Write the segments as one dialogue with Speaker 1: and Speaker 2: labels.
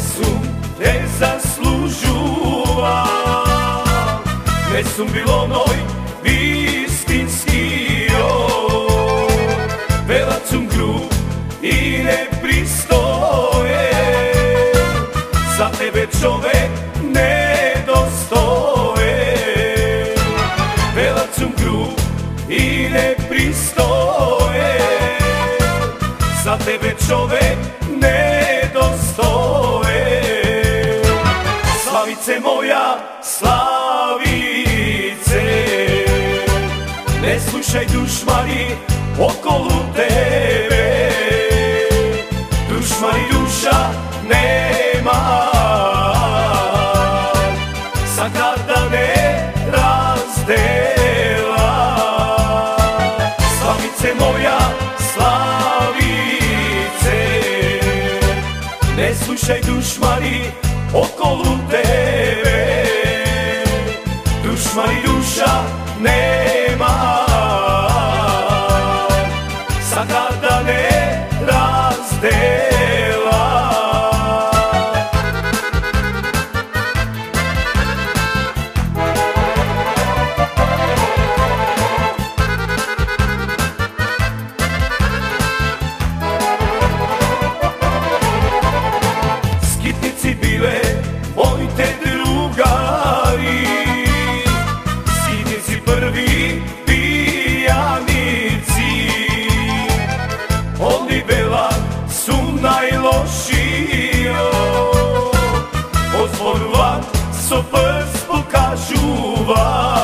Speaker 1: sum te zaslužuva, ne sum bilo noj istinski velat sum grub i nepristoje, za tebe čovek ne dostoje. Velat sum grub i nepristoje, za tebe čovek ne dostoje. Slavice moja, Slavice, ne slušaj dušmani okolo tebe, dušmani duša nema, sad da ne razdela. Slavice moja, Slavice, ne slušaj dušmani okolo tebe, dušmani duša nema, sad da ne razdela. Skitnici bile mojte drugari, sidnici prvi pijanici, oni bela su najlošiji, od zborova so prst pokažuva.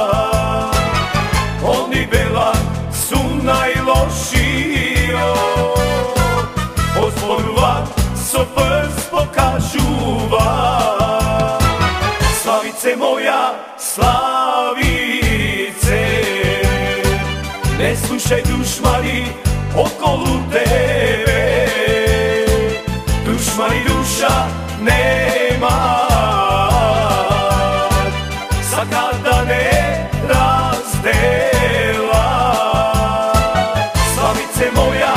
Speaker 1: Oni bela su najlošiji, od zborova so prst pokažuva. Slavice moja, Slavice, ne slušaj dušmani okolo tebe, dušmani duša nema, sad da ne razdela. Slavice moja,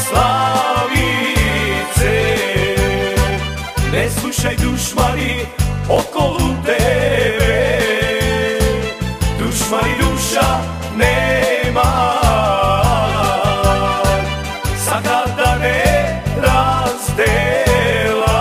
Speaker 1: Slavice, ne slušaj dušmani okolo tebe, dušmani duša nema, sad da ne razdela.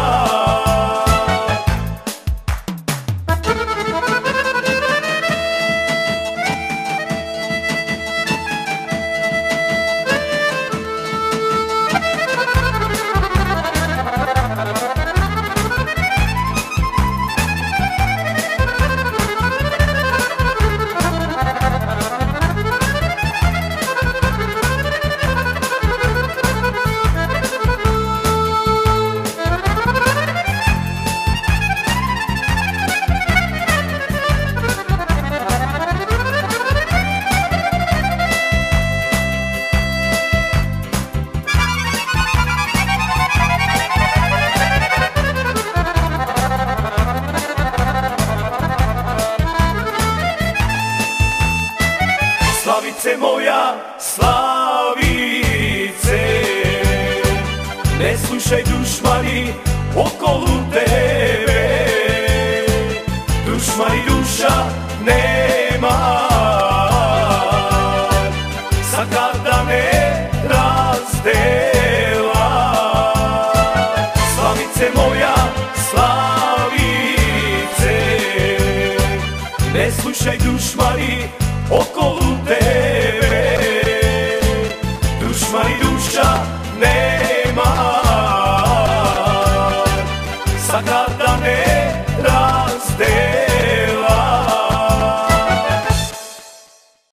Speaker 1: Slavice moja, Slavice, ne slušaj dušmani okolo tebe, dušmani duša nema, sad da ne razdela. Slavice moja, Slavice, ne slušaj dušmani okolo tebe,